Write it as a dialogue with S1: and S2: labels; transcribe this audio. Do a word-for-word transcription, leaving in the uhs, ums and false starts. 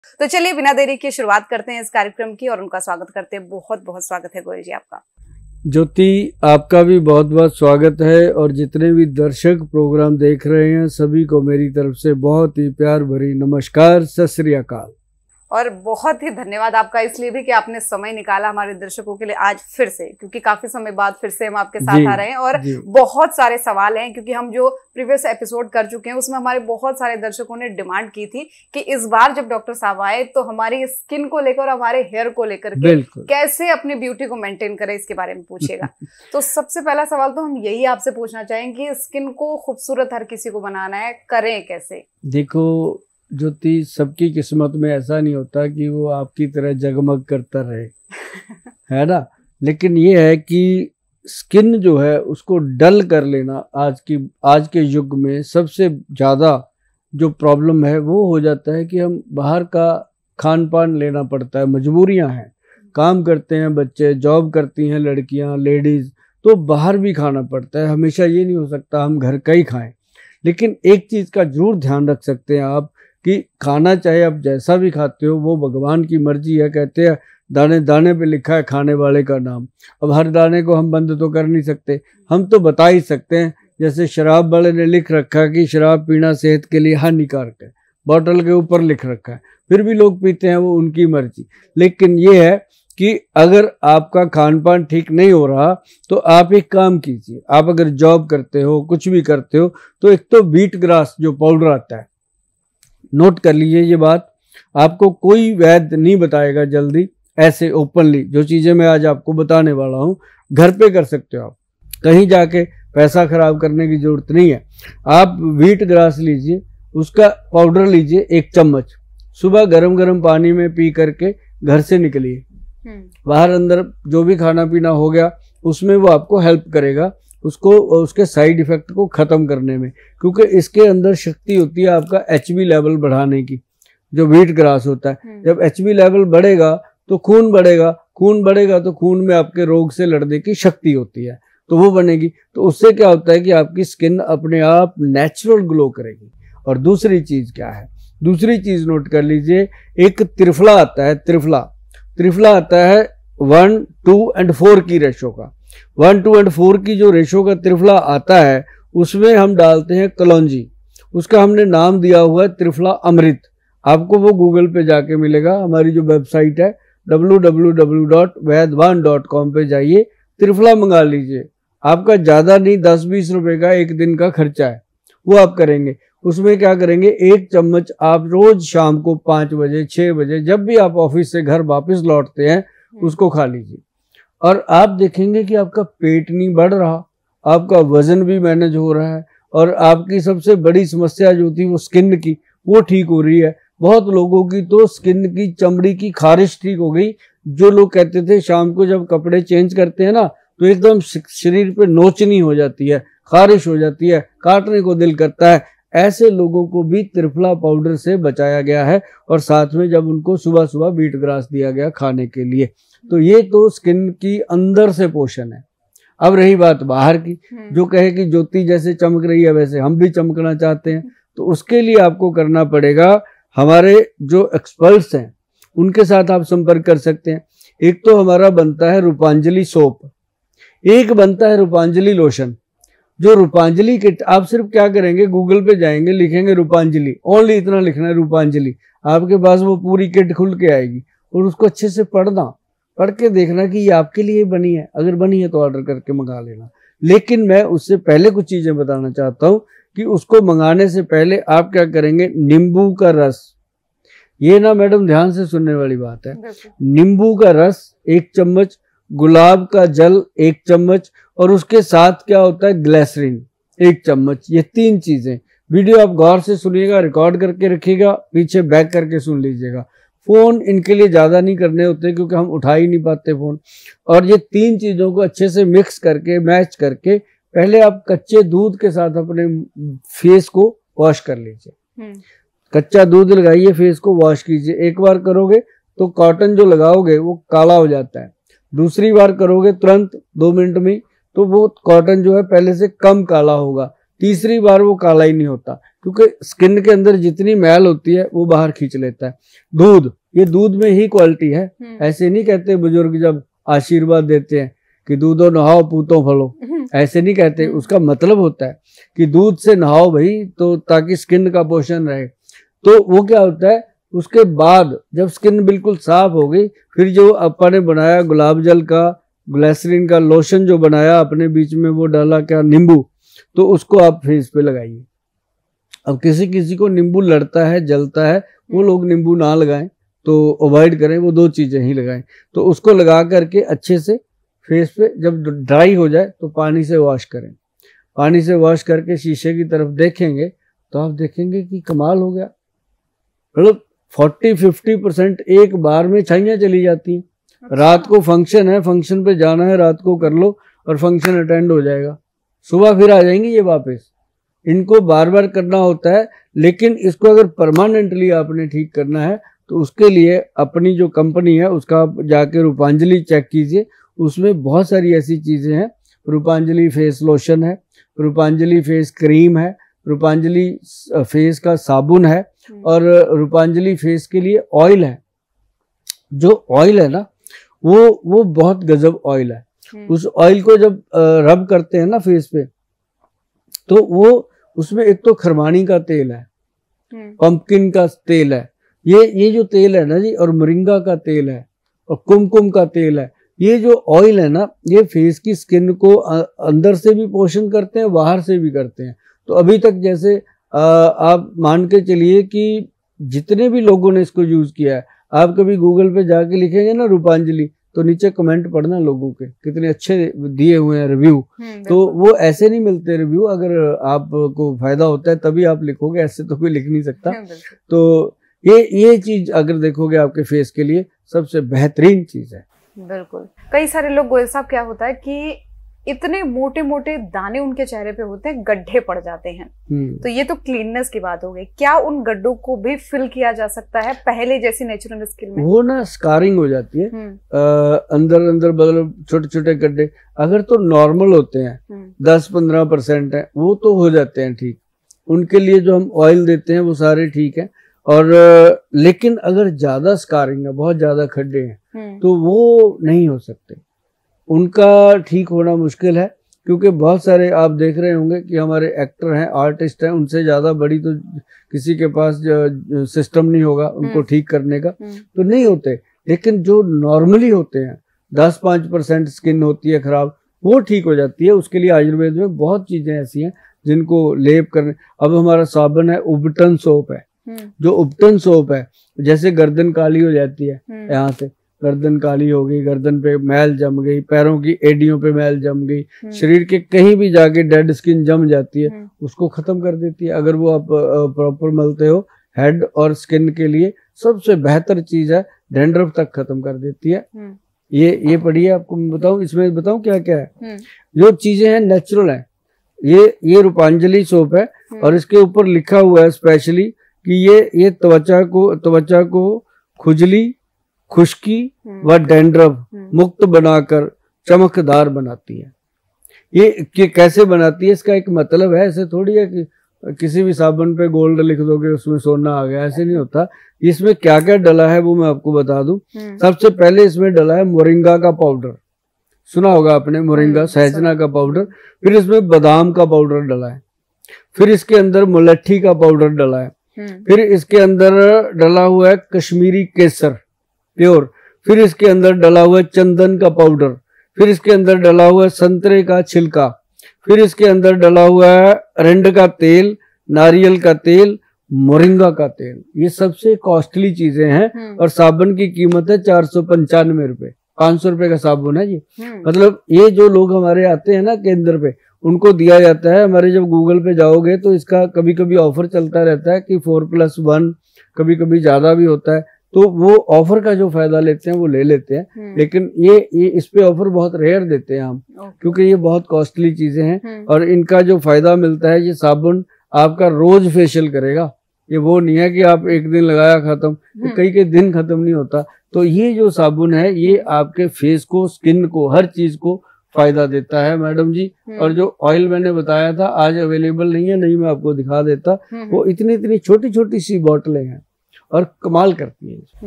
S1: तो चलिए बिना देरी के शुरुआत करते हैं इस कार्यक्रम की और उनका स्वागत करते हैं। बहुत बहुत स्वागत है गोयल जी आपका।
S2: ज्योति, आपका भी बहुत बहुत स्वागत है और जितने भी दर्शक प्रोग्राम देख रहे हैं सभी को मेरी तरफ से बहुत ही प्यार भरी नमस्कार, सत श्री अकाल।
S1: और बहुत ही धन्यवाद आपका इसलिए भी कि आपने समय निकाला हमारे दर्शकों के लिए आज फिर से, क्योंकि काफी समय बाद फिर से हम आपके साथ आ रहे हैं और बहुत सारे सवाल हैं, क्योंकि हम जो प्रीवियस एपिसोड कर चुके हैं उसमें हमारे बहुत सारे दर्शकों ने डिमांड की थी कि इस बार जब डॉक्टर साहब आए तो हमारी स्किन को लेकर और हमारे हेयर को लेकर के कैसे अपनी ब्यूटी को मेंटेन करें इसके बारे में पूछिएगा। तो सबसे पहला सवाल तो हम यही आपसे पूछना चाहेंगे कि स्किन को खूबसूरत हर किसी को बनाना है, करें कैसे?
S2: देखो ज्योति, सबकी किस्मत में ऐसा नहीं होता कि वो आपकी तरह जगमग करता रहे है ना, लेकिन ये है कि स्किन जो है उसको डल कर लेना आज की आज के युग में सबसे ज़्यादा जो प्रॉब्लम है वो हो जाता है कि हम बाहर का खान पान लेना पड़ता है, मजबूरियां हैं, काम करते हैं बच्चे, जॉब करती हैं लड़कियां, लेडीज़, तो बाहर भी खाना पड़ता है। हमेशा ये नहीं हो सकता हम घर का ही खाएं, लेकिन एक चीज़ का जरूर ध्यान रख सकते हैं आप कि खाना चाहे आप जैसा भी खाते हो वो भगवान की मर्जी है। कहते हैं दाने दाने पे लिखा है खाने वाले का नाम। अब हर दाने को हम बंद तो कर नहीं सकते, हम तो बता ही सकते हैं। जैसे शराब वाले ने लिख रखा है कि शराब पीना सेहत के लिए हानिकारक है, बॉटल के ऊपर लिख रखा है, फिर भी लोग पीते हैं, वो उनकी मर्जी। लेकिन ये है कि अगर आपका खान पान ठीक नहीं हो रहा तो आप एक काम कीजिए, आप अगर जॉब करते हो, कुछ भी करते हो, तो एक तो बीट ग्रास जो पाउडर आता है, नोट कर लीजिए ये बात, आपको कोई वैद्य नहीं बताएगा जल्दी ऐसे ओपनली। जो चीज़ें मैं आज आपको बताने वाला हूँ घर पे कर सकते हो आप, कहीं जाके पैसा खराब करने की जरूरत नहीं है। आप व्हीट ग्रास लीजिए, उसका पाउडर लीजिए एक चम्मच, सुबह गरम गरम पानी में पी करके घर से निकलिए। बाहर अंदर जो भी खाना पीना हो गया उसमें वो आपको हेल्प करेगा, उसको उसके साइड इफेक्ट को ख़त्म करने में, क्योंकि इसके अंदर शक्ति होती है आपका एच बी लेवल बढ़ाने की, जो व्हीट ग्रास होता है। जब एच बी लेवल बढ़ेगा तो खून बढ़ेगा, खून बढ़ेगा तो खून में आपके रोग से लड़ने की शक्ति होती है, तो वो बनेगी। तो उससे क्या होता है कि आपकी स्किन अपने आप नेचुरल ग्लो करेगी। और दूसरी चीज़ क्या है, दूसरी चीज़ नोट कर लीजिए, एक त्रिफला आता है, त्रिफला त्रिफला आता है वन टू एंड फोर की रेशो का। वन टू एंड फोर की जो रेशो का त्रिफला आता है उसमें हम डालते हैं कलौंजी, उसका हमने नाम दिया हुआ है त्रिफला अमृत। आपको वो गूगल पे जाके मिलेगा, हमारी जो वेबसाइट है W W W dot Vaidwan dot com पे जाइए, त्रिफला मंगा लीजिए। आपका ज़्यादा नहीं, दस बीस रुपए का एक दिन का खर्चा है, वो आप करेंगे। उसमें क्या करेंगे, एक चम्मच आप रोज शाम को पाँच बजे छः बजे जब भी आप ऑफिस से घर वापस लौटते हैं उसको खा लीजिए, और आप देखेंगे कि आपका पेट नहीं बढ़ रहा, आपका वजन भी मैनेज हो रहा है, और आपकी सबसे बड़ी समस्या जो थी वो स्किन की, वो ठीक हो रही है। बहुत लोगों की तो स्किन की, चमड़ी की खारिश ठीक हो गई। जो लोग कहते थे शाम को जब कपड़े चेंज करते हैं ना तो एकदम शरीर पे नोचनी हो जाती है, खारिश हो जाती है, काटने को दिल करता है, ऐसे लोगों को भी त्रिफला पाउडर से बचाया गया है। और साथ में जब उनको सुबह सुबह बीट ग्रास दिया गया खाने के लिए, तो ये तो स्किन की अंदर से पोषण है। अब रही बात बाहर की, जो कहे कि ज्योति जैसे चमक रही है वैसे हम भी चमकना चाहते हैं, तो उसके लिए आपको करना पड़ेगा, हमारे जो एक्सपर्ट्स हैं उनके साथ आप संपर्क कर सकते हैं। एक तो हमारा बनता है रूपांजलि सोप, एक बनता है रूपांजलि लोशन। जो रूपांजलि किट, आप सिर्फ क्या करेंगे, गूगल पे जाएंगे, लिखेंगे रूपांजलि, ओनली इतना लिखना है रूपांजलि, आपके पास वो पूरी किट खुल के आएगी। और उसको अच्छे से पढ़ना, पढ़ के देखना कि ये आपके लिए बनी है, अगर बनी है तो ऑर्डर करके मंगा लेना। लेकिन मैं उससे पहले कुछ चीज़ें बताना चाहता हूँ कि उसको मंगाने से पहले आप क्या करेंगे, नींबू का रस, ये ना मैडम ध्यान से सुनने वाली बात है, नींबू का रस एक चम्मच, गुलाब का जल एक चम्मच, और उसके साथ क्या होता है ग्लिसरीन एक चम्मच। ये तीन चीजें, वीडियो आप गौर से सुनिएगा, रिकॉर्ड करके रखिएगा, पीछे बैक करके सुन लीजिएगा। फोन इनके लिए ज्यादा नहीं करने होते क्योंकि हम उठा ही नहीं पाते फोन। और ये तीन चीजों को अच्छे से मिक्स करके, मैच करके, पहले आप कच्चे दूध के साथ अपने फेस को वॉश कर लीजिए। कच्चा दूध लगाइए, फेस को वॉश कीजिए। एक बार करोगे तो कॉटन जो लगाओगे वो काला हो जाता है, दूसरी बार करोगे तुरंत दो मिनट में तो वो कॉटन जो है पहले से कम काला होगा, तीसरी बार वो काला ही नहीं होता, क्योंकि स्किन के अंदर जितनी मैल होती है वो बाहर खींच लेता है। दूध, ये दूध में ही क्वालिटी है। ऐसे नहीं कहते बुजुर्ग जब आशीर्वाद देते हैं कि दूधो नहाओ पूतो फलो, ऐसे नहीं कहते। उसका मतलब होता है कि दूध से नहाओ भाई, तो ताकि स्किन का पोषण रहे। तो वो क्या होता है, उसके बाद जब स्किन बिल्कुल साफ हो गई, फिर जो अपन ने बनाया गुलाब जल का, ग्लिसरीन का लोशन जो बनाया अपने बीच में, वो डाला क्या, नींबू, तो उसको आप फेस पे लगाइए। अब किसी किसी को नींबू लड़ता है, जलता है, वो लोग नींबू ना लगाएं, तो अवॉइड करें, वो दो चीजें ही लगाएं। तो उसको लगा करके अच्छे से फेस पे जब ड्राई हो जाए तो पानी से वॉश करें। पानी से वॉश करके शीशे की तरफ देखेंगे तो आप देखेंगे कि कमाल हो गया, मतलब फोर्टी फिफ्टी परसेंट एक बार में छाइयाँ चली जाती हैं। अच्छा। रात को फंक्शन है, फंक्शन पे जाना है, रात को कर लो और फंक्शन अटेंड हो जाएगा, सुबह फिर आ जाएंगी ये वापस। इनको बार बार करना होता है, लेकिन इसको अगर परमानेंटली आपने ठीक करना है तो उसके लिए अपनी जो कंपनी है उसका आप जाके रूपांजलि चेक कीजिए, उसमें बहुत सारी ऐसी चीज़ें हैं। रूपांजलि फेस लोशन है, रूपांजलि फेस क्रीम है, रूपांजलि फेस का साबुन है, और रूपांजलि फेस के लिए ऑयल है। जो ऑयल है ना, वो वो बहुत गजब ऑयल है। उस ऑयल को जब रब करते हैं ना फेस पे, तो वो उसमें एक तो खरमानी का तेल है, पंपकिन का तेल है, ये ये जो तेल है ना जी, और मोरिंगा का तेल है, और कुमकुम का तेल है। ये जो ऑयल है ना, ये फेस की स्किन को अंदर से भी पोषण करते हैं, बाहर से भी करते हैं। तो अभी तक जैसे आ, आप मान के चलिए कि जितने भी लोगों ने इसको यूज किया है, आप कभी गूगल पे जाके लिखेंगे ना रूपांजलि, तो नीचे कमेंट पढ़ना लोगों के कितने अच्छे दिए हुए हैं रिव्यू। तो वो ऐसे नहीं मिलते रिव्यू, अगर आपको फायदा होता है तभी आप लिखोगे, ऐसे तो कोई लिख नहीं सकता। तो ये ये चीज अगर देखोगे आपके फेस के लिए सबसे बेहतरीन चीज है।
S1: बिल्कुल। कई सारे लोग, गोयल साहब क्या होता है कि इतने मोटे मोटे दाने उनके चेहरे पे होते हैं, गड्ढे पड़ जाते हैं। तो ये तो क्लीननेस की बात हो गई, क्या उन गड्ढों को भी फिल किया जा सकता है पहले जैसी नेचुरल स्किन में?
S2: वो ना स्कारिंग हो जाती है, आ, अंदर अंदर मतलब छोटे छोटे गड्ढे अगर तो नॉर्मल होते हैं, दस पंद्रह परसेंट है, वो तो हो जाते हैं ठीक। उनके लिए जो हम ऑयल देते हैं वो सारे ठीक है। और लेकिन अगर ज्यादा स्कारिंग है, बहुत ज्यादा खड्डे हैं, तो वो नहीं हो सकते, उनका ठीक होना मुश्किल है। क्योंकि बहुत सारे आप देख रहे होंगे कि हमारे एक्टर हैं, आर्टिस्ट हैं, उनसे ज्यादा बड़ी तो किसी के पास सिस्टम नहीं होगा उनको ठीक करने का, तो नहीं होते। लेकिन जो नॉर्मली होते हैं, दस पाँच परसेंट स्किन होती है खराब, वो ठीक हो जाती है। उसके लिए आयुर्वेद में बहुत चीजें ऐसी हैं जिनको लेप करने। अब हमारा साबुन है, उबटन सोप है, जो उबटन सोप है, जैसे गर्दन काली हो जाती है, यहाँ से गर्दन काली हो गई, गर्दन पे मैल जम गई, पैरों की एडियों पे मैल जम गई, शरीर के कहीं भी जाके डेड स्किन जम जाती है, उसको खत्म कर देती है अगर वो आप प्रॉपर मलते हो। हेड और स्किन के लिए सबसे बेहतर चीज है, डैंड्रफ तक खत्म कर देती है। ये ये पढ़िए, आपको मैं बताऊं, इसमें बताऊं क्या क्या है। जो चीजें हैं नेचुरल है। ये ये रूपांजलि सोप है, और इसके ऊपर लिखा हुआ है स्पेशली कि ये ये त्वचा को त्वचा को खुजली, खुश्की व डैंड्रफ मुक्त बनाकर चमकदार बनाती है। ये कि कैसे बनाती है, इसका एक मतलब है। ऐसे थोड़ी है कि किसी भी साबुन पे गोल्ड लिख दोगे उसमें सोना आ गया, ऐसे नहीं होता। इसमें क्या क्या डला है वो मैं आपको बता दूं। सबसे पहले इसमें डला है मोरिंगा का पाउडर, सुना होगा आपने, मोरिंगा सहजना का पाउडर। फिर इसमें बादाम का पाउडर डला है। फिर इसके अंदर मुलट्ठी का पाउडर डला है। फिर इसके अंदर डला हुआ है कश्मीरी केसर प्योर। फिर इसके अंदर डला हुआ है चंदन का पाउडर। फिर इसके अंदर डला हुआ है संतरे का छिलका। फिर इसके अंदर डला हुआ है अरंड का तेल, नारियल का तेल, मोरिंगा का तेल। ये सबसे कॉस्टली चीजें हैं, और साबुन की कीमत है चार सौ पंचानवे रुपए। पांच सौ रुपए का साबुन है ये। मतलब ये जो लोग हमारे आते हैं ना केंद्र पे, उनको दिया जाता है। हमारे जब गूगल पे जाओगे तो इसका कभी कभी ऑफर चलता रहता है कि फोर प्लस वन, कभी कभी ज्यादा भी होता है। तो वो ऑफर का जो फायदा लेते हैं वो ले लेते हैं। लेकिन ये ये इस पे ऑफर बहुत रेयर देते हैं हम, क्योंकि ये बहुत कॉस्टली चीजें हैं। और इनका जो फायदा मिलता है, ये साबुन आपका रोज फेशियल करेगा। ये वो नहीं है कि आप एक दिन लगाया खत्म, कई कई दिन खत्म नहीं होता। तो ये जो साबुन है, ये आपके फेस को, स्किन को, हर चीज को फायदा देता है मैडम जी। और जो ऑयल मैंने बताया था आज अवेलेबल नहीं है, नहीं मैं आपको दिखा देता। वो इतनी इतनी छोटी छोटी सी बोतलें हैं और कमाल करती हैं।